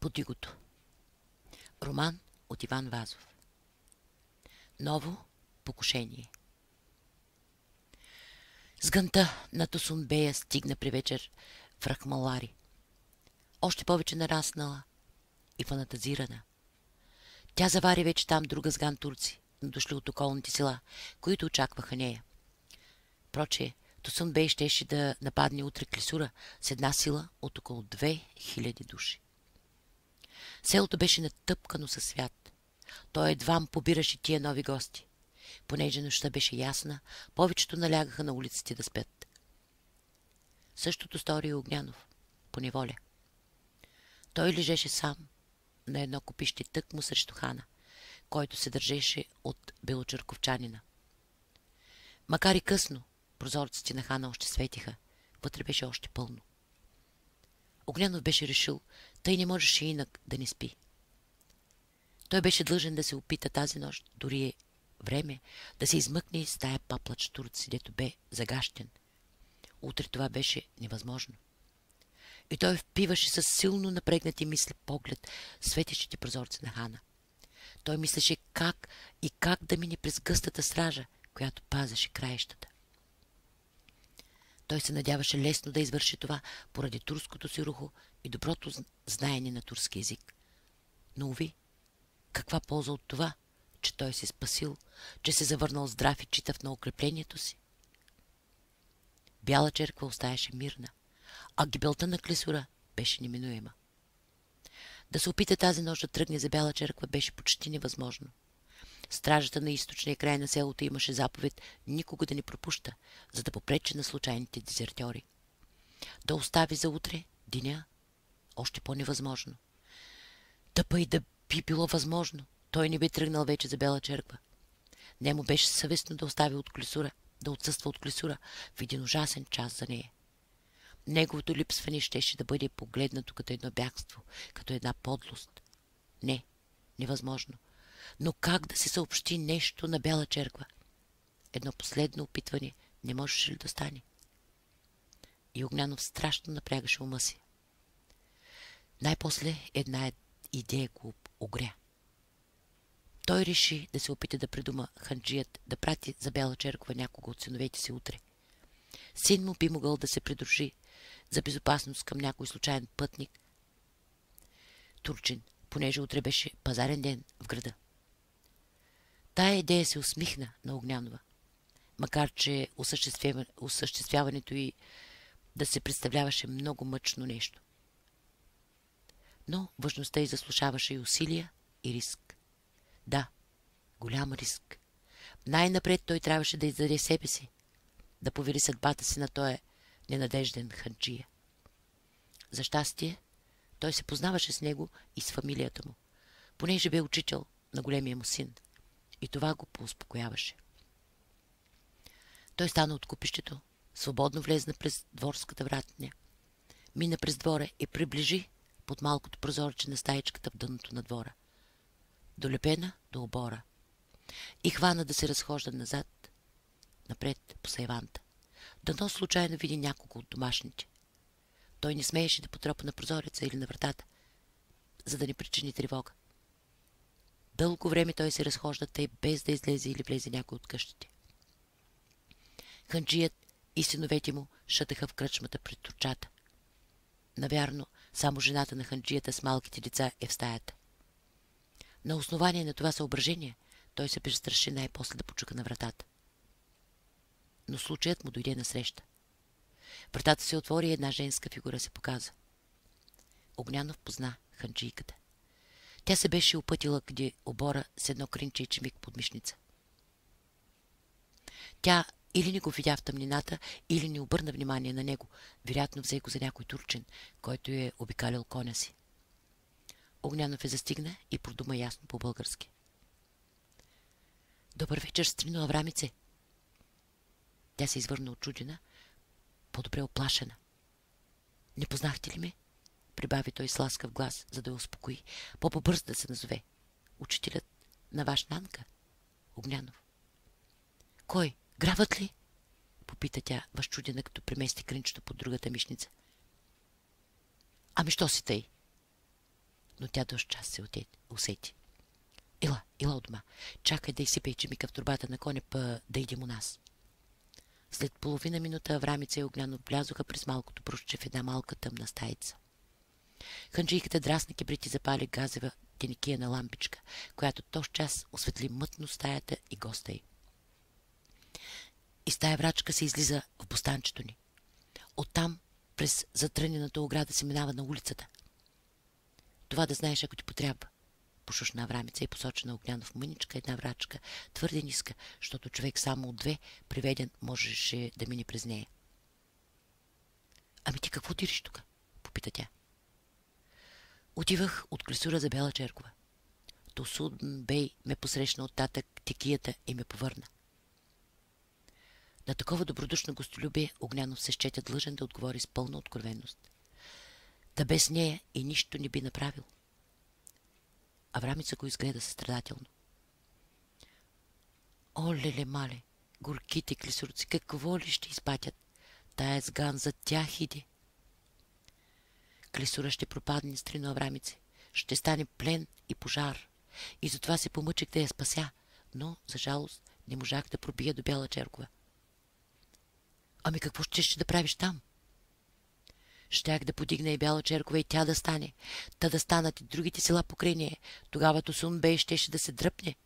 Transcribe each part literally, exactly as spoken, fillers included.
Под игото. Роман от Иван Вазов. Ново покушение. Сгънта на Тусунбея стигна при вечер в Рахмалари. Още повече нараснала и фанатазирана. Тя завари вече там друга сган турци, дошли от околните села, които очакваха нея. Проче, Тусунбей щеше да нападне утре Клисура с една сила от около две хиляди души. Селото беше натъпкано със свят. Той едвам побираше тия нови гости. Понеже нощта беше ясна, повечето налягаха на улиците да спят. Същото стори и Огнянов, по неволя. Той лежеше сам на едно копище тъкмо срещу хана, който се държеше от белочерковчанина. Макар и късно, прозорците на хана още светиха, вътре беше още пълно. Огнянов беше решил, тъй не можеше инак да не спи. Той беше длъжен да се опита тази нощ, дори е време, да се измъкне из тая паплач турци, дето бе загащен. Утре това беше невъзможно. И той впиваше с силно напрегнати мисли поглед светещите прозорци на хана. Той мислеше как и как да мине през гъстата стража, която пазеше краищата. Той се надяваше лесно да извърши това поради турското си рухо и доброто знаене на турски език. Но, уви, каква полза от това, че той се спасил, че се завърнал здрав и читав на укреплението си? Бяла черква остаеше мирна, а гибелта на Клисура беше неминуема. Да се опита тази нощ да тръгне за Бяла черква беше почти невъзможно. Стражата на източния край на селото имаше заповед никога да не пропуща, за да попречи на случайните дезертьори. Да остави за утре деня още по-невъзможно. Тъпа и да би било възможно, той не би тръгнал вече за Бяла черква. Не му беше съвестно да остави от Клисура, да отсъства от Клисура в един ужасен час за нея. Неговото липсване щеше да бъде погледнато като едно бягство, като една подлост. Не, невъзможно. Но как да се съобщи нещо на Бяла черква? Едно последно опитване не можеше ли да стане? И Огнянов страшно напрягаше ума си. Най-после една идея го огря. Той реши да се опита да придума ханджият да прати за Бяла черква някого от синовете си утре. Син му би могъл да се придружи за безопасност към някой случайен пътник турчин, понеже утре беше пазарен ден в града. Тая идея се усмихна на Огнянова, макар че осъществяването й да се представляваше много мъчно нещо. Но важността й заслужаваше и усилия, и риск. Да, голям риск. Най-напред той трябваше да издаде себе си, да повери съдбата си на този ненадежден ханджия. За щастие, той се познаваше с него и с фамилията му, понеже бе учител на големия му син, и това го поуспокояваше. Той стана от купището, свободно влезна през дворската вратня, мина през двора и приближи под малкото прозорче на стаечката в дъното на двора, долепена до обора, и хвана да се разхожда назад, напред по сайванта. Дано случайно види някого от домашните. Той не смееше да потропа на прозореца или на вратата, за да не причини тревога. Дълго време той се разхожда тъй, без да излезе или влезе някой от къщите. Ханджият и синовете му шътаха в кръчмата пред турчата. Навярно, само жената на ханджията с малките деца е в стаята. На основание на това съображение, той се престраши най-после да почука на вратата. Но случаят му дойде насреща. Вратата се отвори и една женска фигура се показа. Огнянов позна ханджийката. Тя се беше опътила къде обора с едно кринче и чемик под мишница. Тя или не го видя в тъмнината, или не обърна внимание на него. Вероятно взе го за някой турчин, който е обикалял коня си. Огнянов е застигна и продума ясно по-български. Добър вечер, стрино Аврамице. Тя се извърна очудена, по-добре оплашена. Не познахте ли ме? Прибави той с ласкав глас, за да я успокои. По-побърз да се назове. Учителят на ваш Нанка? Огнянов. Кой? Графът ли? Попита тя, възчудена, като премести кринчето под другата мишница. Ами що си тъй? но тя дълж час се усети. Ила, ила от дома. Чакай да изсипе ечемика в турбата на коня, па да идем у нас. След половина минута Аврамица и Огнянов влязоха през малкото брушче в една малка тъмна стаица. Ханджийката драсна кибрит и запали газева теникия на лампичка, която тоз час осветли мътно стаята и госта й. И с тая врачка се излиза в бустанчето ни. Оттам през затрънената ограда се минава на улицата. Това да знаеш, ако ти потрябва. Пошушна Аврамица и посочи на Огнянов мъничка една врачка, твърде ниска, защото човек само от две, приведен, можеше да мине през нея. Ами ти какво дириш тук? Попита тя. Отивах от клисура за Бяла Черкова. Тосудн бей ме посрещна оттатък текията и ме повърна. На такова добродушно гостолюбие Огнянов се щетя длъжен да отговори с пълна откровенност. Да без нея и нищо не би направил. Аврамица го изгледа състрадателно. О, леле, мале, горките клисурци, какво ли ще изпатят? Тая сган за тях иде. Клисура ще пропадне, стрино Аврамице. Ще стане плен и пожар. И затова се помъчих да я спася, но, за жалост, не можах да пробия до Бяла Черкова. Ами какво ще, ще да правиш там? Щях да подигна и Бяла Черкова и тя да стане. Та да станат и другите села покрай нея. Тогава Тосун бей щеше да се дръпне.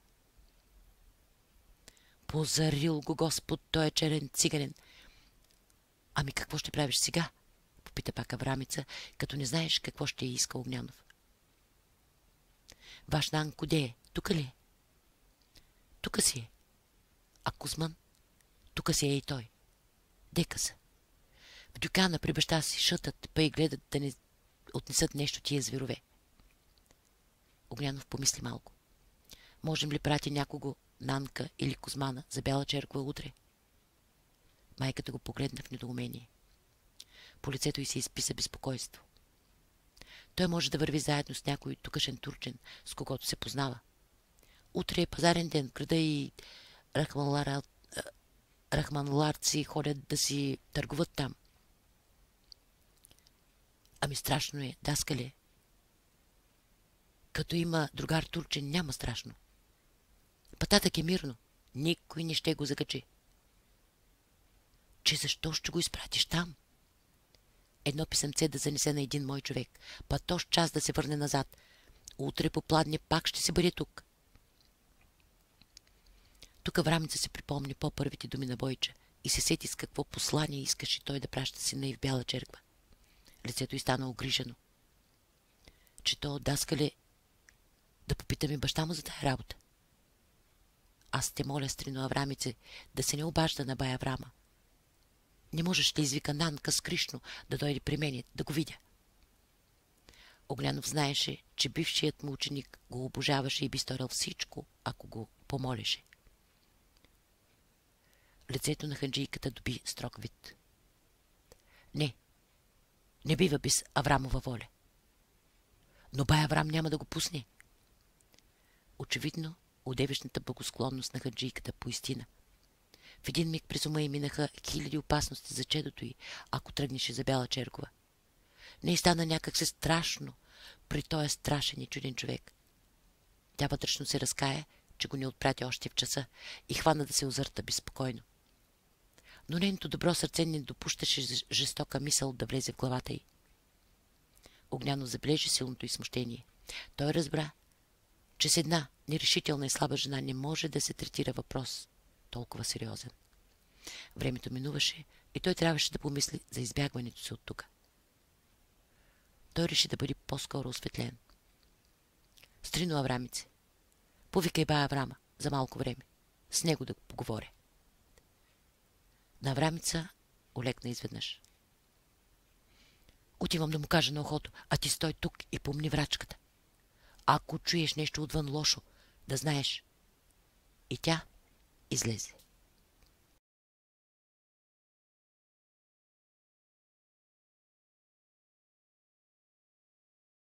Позарил го Господ, той е черен циганин. Ами какво ще правиш сега? Попита пак Аврамица, като не знаеш какво ще е иска Огнянов. Ваш Нанко де е? Тука ли е? Тука си е. А Кузман? Тука си е и той. Дека са. В дюкана при баща си шътат, па и гледат да не отнесат нещо тия зверове. Огнянов помисли малко. Можем ли прати някого, Нанка или Кузмана, за Бяла Черква утре? Майката го погледна в недоумение. По лицето й се изписа безпокойство. Той може да върви заедно с някой тукашен турчен, с когото се познава. Утре е пазарен ден в града и рахманлара... рахманларци ходят да си търгуват там. Ами страшно е, даскале. Като има другар турчен, няма страшно. Пататък е мирно. Никой не ще го закачи. Че защо ще го изпратиш там? Едно писъмце да занесе на един мой човек, па тоз час да се върне назад. Утре попладне пак ще се бъде тук. Тук Аврамица се припомни по-първите думи на Бойча и се сети с какво послание искаше той да праща сина и в Бяла Черква. Лицето й стана огрижено. Че то, даскале, да попитаме баща му за тая работа. Аз те моля, стрино Аврамице, да се не обажда на бая Аврама. Не можеш да извика Нанка с Кришно да дойде при мене, да го видя. Огнянов знаеше, че бившият му ученик го обожаваше и би сторил всичко, ако го помолеше. Лицето на ханджийката доби строг вид. Не, не бива без Аврамова воля. Но бай Аврам няма да го пусне. Очевидно, одевешната благосклонност на ханджийката поистина. В един миг през ума й минаха хиляди опасности за чедото й, ако тръгнеше за Бяла Черкова. Не й стана някак се страшно при този страшен и чуден човек. Тя вътрешно се разкая, че го не отпрати още в часа и хвана да се озърта безспокойно. Но нейното добро сърце не допущаше жестока мисъл да влезе в главата й. Огнянов забележи силното й смущение. Той разбра, че с една нерешителна и слаба жена не може да се третира въпрос толкова сериозен. Времето минуваше и той трябваше да помисли за избягването си от тука. Той реши да бъде по-скоро осветлен. Стрино Аврамице, повикай бая Аврама за малко време. С него да поговоря. На Аврамица олекна изведнъж. Отивам да му кажа на ухото, а ти стой тук и помни врачката. Ако чуеш нещо отвън лошо, да знаеш. И тя излезе.